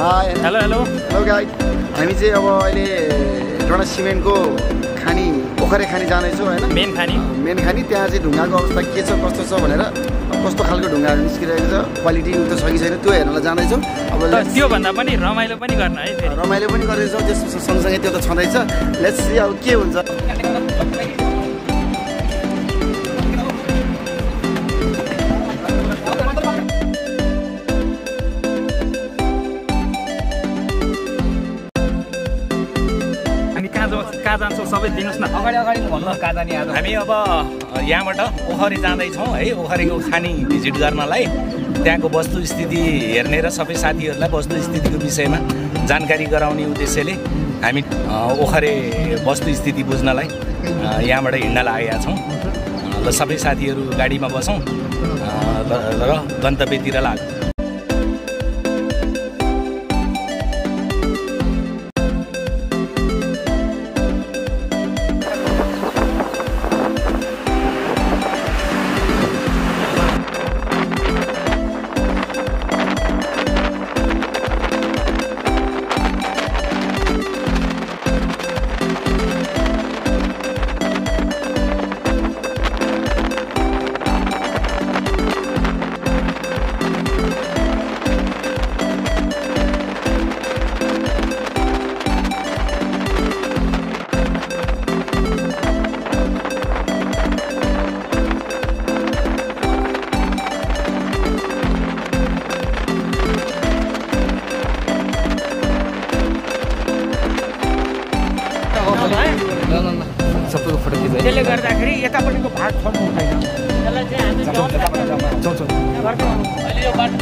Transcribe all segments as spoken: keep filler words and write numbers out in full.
हाय hello hello hello guide हामी चाहिँ अब अहिले एउटा सिमेन्टको खानी ओखरे खानी जाँदैछौँ होइन मेन खानी मेन खानी त्यहाँ चाहिँ ढुङ्गाको अवस्था के छ कस्तो छ भनेर कस्तो खालको ढुङ्गाहरू निस्किरहेको छ क्वालिटी उता छ कि छैन त्यो हेर्नलाई जाँदैछौँ अब त्योभन्दा पनि रमाइलो पनि गर्न है रमाइलो पनि गर्दैछौँ त्यो सँगसँगै त्यो त छँदैछ लेट्स सी अब के हुन्छ कहाँ जान्छौँ सबै दिनुहोस् न अगाडि अगाडि भन्नु कहाँ जाने आज हामी अब यहाँबाट ओखरे जाँदैछौँ है ओखरेको खानी भिजिट गर्नलाई त्यहाँको वस्तुस्थिति हेर्ने र सबै साथीहरूलाई वस्तुस्थितिको विषयमा जानकारी गराउने उद्देश्यले हामी ओखरे वस्तुस्थिति बुझ्नलाई यहाँबाट हिँड्नलाई आएका छौँ ल सबै साथीहरू गाडीमा बसौँ र गन्तव्यतिर लाग्छौँ सबैको फोटो खिच्दै त्यसले गर्दाखेरि यतापट्टिको भाग छोड्नु हुँदैन त्यसलाई चाहिँ हामी जाउँ अहिले यो बाटो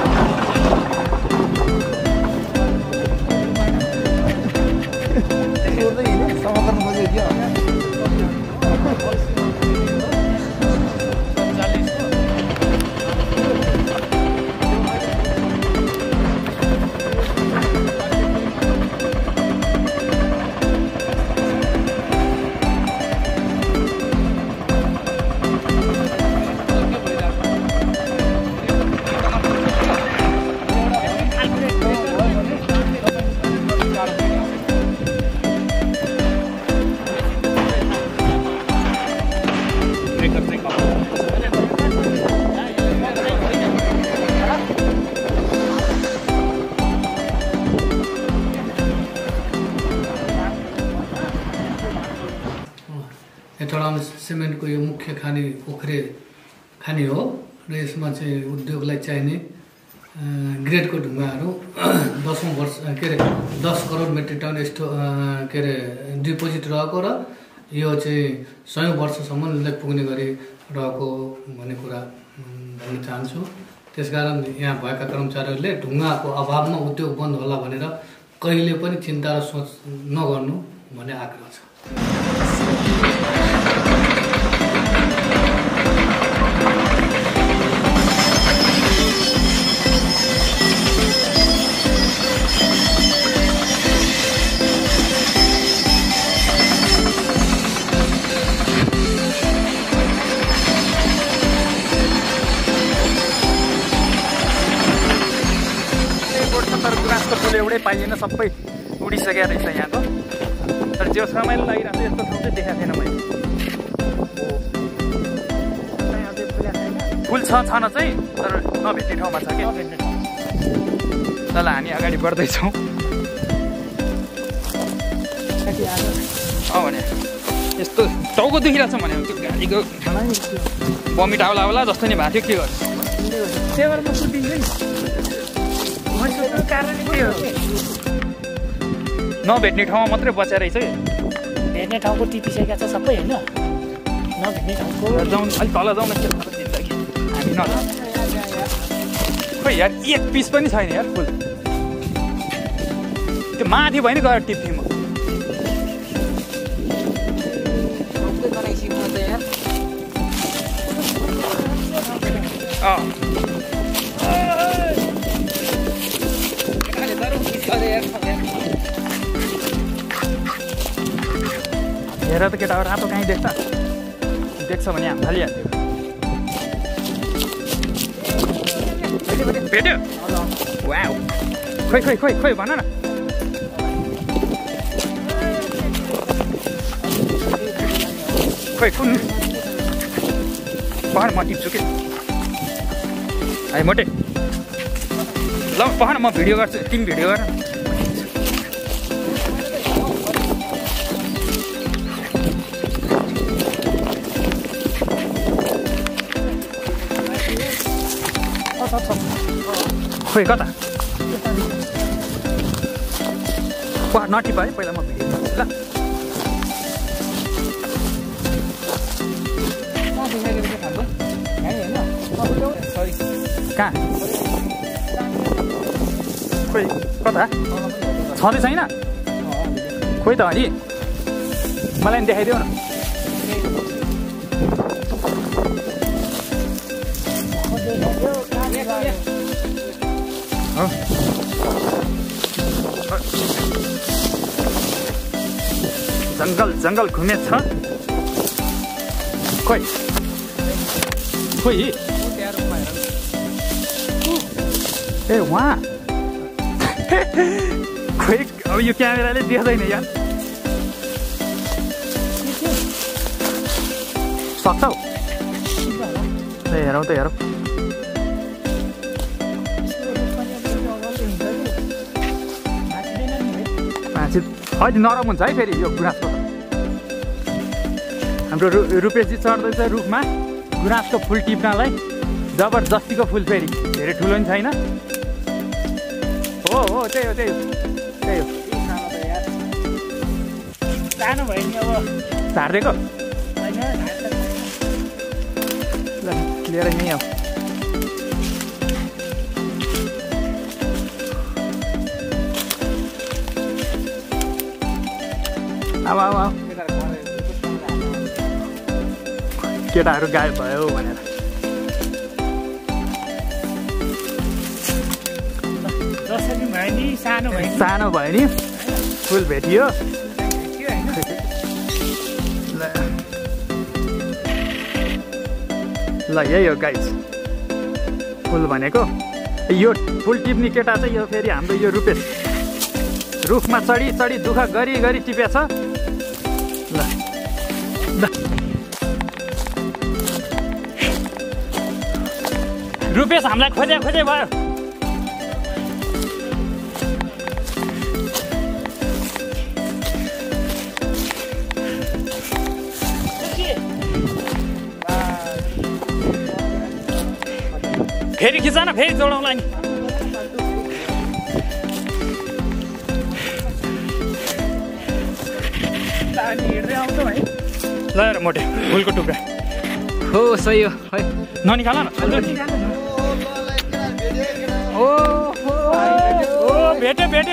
हेटौडा'स सिमेन्टको यो मुख्य खानी ओखरे खानी हो र यसमा चाहिँ उद्योगलाई चाहिने ग्रेडको ढुङ्गाहरू दसौँ वर्ष के अरे दस करोड मेट्रिक टन यस्तो के अरे डिपोजिट रहेको र यो चाहिँ सयौँ वर्षसम्म पुग्ने गरी रहेको भन्ने कुरा भन्न चाहन्छु। त्यसकारण यहाँ भएका कर्मचारीहरूले ढुङ्गाको अभावमा उद्योग बन्द होला भनेर कहिले पनि चिन्ता र सोच नगर्नु भन्ने आग्रह छ। एउटै पाइएन सबै उडिसकेको रहेछ यहाँको तर जो रमाइलो लागिरहेको छ यस्तो ठाउँ चाहिँ देखाएको थिएन मैले फुल छ छन चाहिँ तर नभेट्ने ठाउँमा छ क्या ल हामी अगाडि बढ्दैछौँ अँ भने यस्तो टाउको दुखिरहेको छ भने त्यो गाडीको बमिट आउला आउला जस्तो नि भएको थियो के गर्नु नभेट्ने ठाउँमा मात्रै बचाएर रहेछ भेट्ने ठाउँको टिपिसकेका छ सबै होइन नभेट्ने ठाउँको जाउँ अलिक तल जाउँ न हामी न खोइ यार एक पिस पनि छैन यार फुल त्यो माथि भयो नि गएर टिप्थेँ म अँ हेर त केटा रातो कहीँ देख्छ देख्छ भने हामी हालिहाल्थ्यो भेट्यो वाउ खोइ खोइ खोइ खोइ भन न खोइ कुन पहन म टिप्छु कि है मोटे ल पहन म भिडियो गर्छु तिमी भिडियो गर खोइ कता नटिप है पहिला म भिडियो गर्छु ल कहाँ खोइ कता छँदै छैन खोइ त अनि मलाई पनि देखाइदेऊ न जङ्गल जङ्गल घुमेछ खोइ खोइ ए वहाँ खोइ अब यो क्यामेराले देख्दैन यार सक्छौ ए हेरौँ त हेरौँ मान्छे अहिले नरम हुन्छ है फेरि यो गुराँसको हाम्रो रु रुपेशजी चढ्दैछ रुखमा गुराँसको फुल टिप्नलाई जबरजस्तीको फुल फेरि धेरै ठुलो पनि छैन हो हो त्यही हो त्यही हो त्यही हो सानो भयो नि अब झारिदिएको लिएर यहीँ आऊ अब अब आऊ केटाहरू गायब भयो भनेर जसरी भयो नि सानो भयो सानो भयो नि फुल भेटियो ल यही हो गाइज फुल भनेको यो फुल टिप्ने केटा चाहिँ यो फेरि हाम्रो यो रुपेश रुखमा चढी चढी दुःख गरी गरी टिपेछ ल ल रुपेश हामीलाई खोजे खोजे भयो फेरि खिच न फेरि जोडौँला नि ल मोटे फुलको टुक्रा हो सही हो है ननिकाल न ओ भेट्यो भेट्यो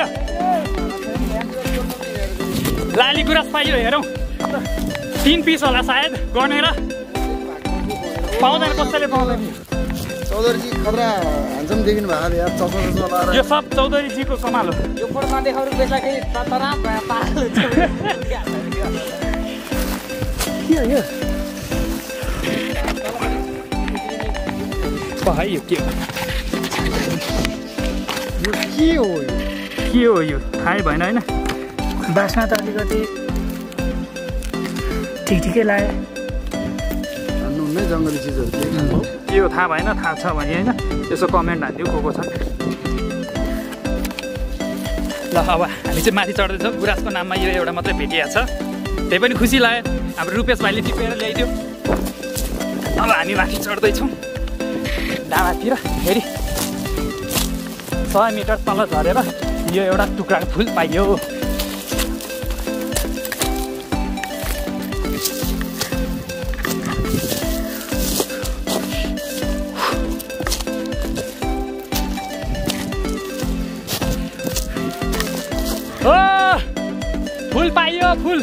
लाली गुराँस पाइयो हेरौँ तिन पिस होला सायद गनेर पाउँदैन कसैले पाउँदैन चौधरीजी खतरा ह्यान्डसम देखिनु भएको यार चस्मा चस्मा लगाएर यो सब चौधरीजीको कमाल हो यो फोटोमा देखाउनु बेच्दाखेरि तराप भयो पागल हुन्छ के हो यो भाइ यो के हो यो के हो यो के हो यो थाहै भएन होइन बास्ना त अलिकति ठिक ठिकै लाग्यो हान्नुहुन्न है जङ्गली चिजहरू के खानु के हो थाहा भएन थाहा छ भने होइन यसो कमेन्ट हालिदियो को को छ ल अब हामी चाहिँ माथि चढ्दैछौँ गुराँसको नाममा यो एउटा मात्रै भेटिएको छ त्यही पनि खुसी लाग्यो हाम्रो रुपेश भाइले टिपेर ल्याइदियो अब हामी माथि चढ्दैछौँ डाँडातिर फेरि सय मिटर तल झरेर यो एउटा टुक्रा फुल पाइयो ओ फुल पाइयो फुल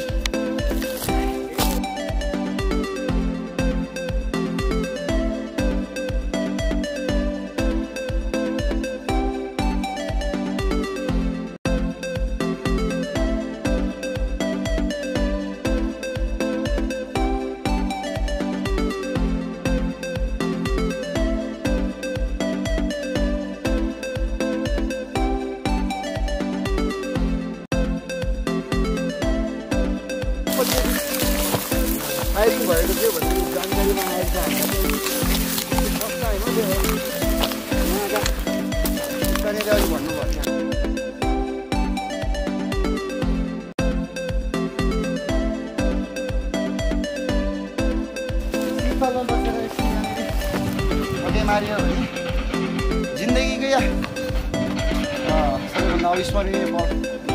अविस्मरणीय पल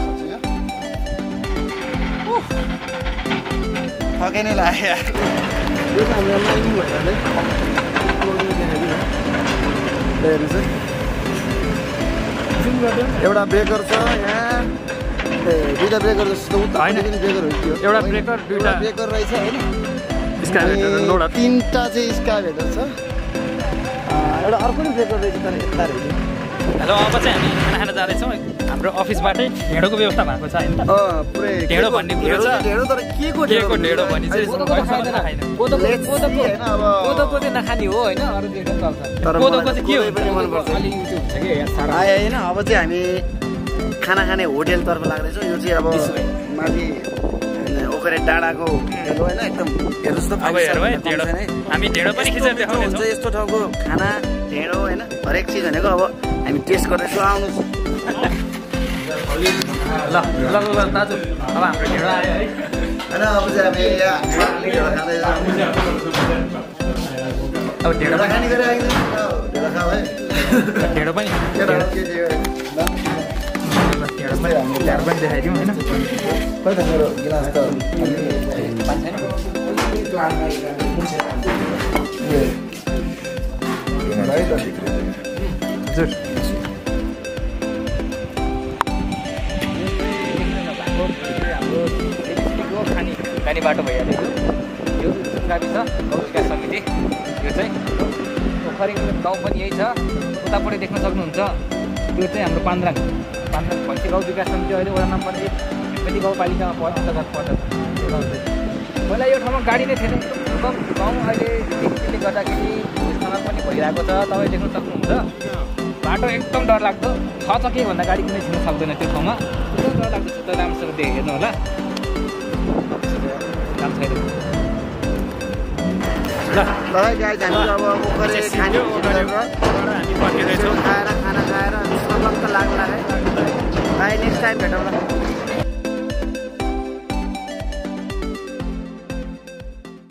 थकै नै लाग्यो यार यो त हाम्रो माइनिङ भएर नै एउटा ब्रेकर छ यहाँ दुईवटा ब्रेकर जस्तो ब्रेकर हो कि एउटा ब्रेकर दुईवटा ब्रेकर रहेछ होइन तिनवटा चाहिँ स्काभेटर छ एउटा अर्को नि ब्रेकर रहेछ तर यता रहेछ। हेलो अब चाहिँ हामी खाना खान जाँदैछौँ हाम्रो अफिसबाटै ढेँडोको व्यवस्था भएको छ होइन पुरै ढेँडो भन्ने कुरो छ ढेँडो तर के को के को ढेँडो भनी चाहिँ कोदोको त खाँदैन कोदोको कोदोको कोदोको चाहिँ नखाने हो होइन अरू ढेँडो चल्छ कोदोको चाहिँ के हो पनि मनपर्छ अलि युट्युब छ कि सारा आयो होइन अब चाहिँ हामी खाना खाने होटेलतर्फ लाग्दैछौँ यो चाहिँ अब माथि ओखरे डाँडाको होटेल हो होइन एकदम हेर्नुहोस् त अब हेरौँ है ढेँडो हामी ढेँडो पनि खिचेर देखाउनेछौँ यस्तो ठाउँको खाना ढेँडो होइन हरेक चिज भनेको अब हामी टेस्ट गर्दैछौँ आउनुहोस् ल ल ल दाजु अब हाम्रो ढेँडो आयो है होइन अब चाहिँ हामी यहाँ ढेँडो खाँदैछौँ अब ढेँडो पनि खाने गरेर आइदिनु ढेँडो खाऊ है ढेँडो पनि ढेँडो के दियो ढेँडो पनि ढेँडो पनि देखाइदिउँ होइन खोइ त मेरो गिलास त हजुर हाम्रो खानी खानी बाटो भइहाल्यो यो गाडी छ गाउँ विकास समिति यो चाहिँ पोखरीको गाउँ पनि यही छ उतापट्टि देख्न सक्नुहुन्छ यो चाहिँ हाम्रो पान्द्राङ पान्द्राङ भैँसी गाउँ विकास समिति अहिले वडा नम्बर एक फेरि गाउँपालिकामा पर्छ अन्तर्गत पर्छ यो गाउँ चाहिँ पहिला यो ठाउँमा गाडी नै थिएन एकदम गाउँ अहिले त्यसले गर्दाखेरि स्थानमा पनि भइरहेको छ तपाईँ देख्न सक्नुहुन्छ बाटो एकदम डरलाग्दो छ छ के भन्दा गाडी कुनै छिर्न सक्दैन त्यो ठाउँमा एकदम डरलाग्दो छ त राम्रोसँग हेर्नु होला राम्रो छैन ल ल गाइज हामी अब ओखरे खाने हामी फर्किँदैछौँ खाएर खाना खाएर सबक त लाग्ला है भाइ नेक्स्ट टाइम भेटौँला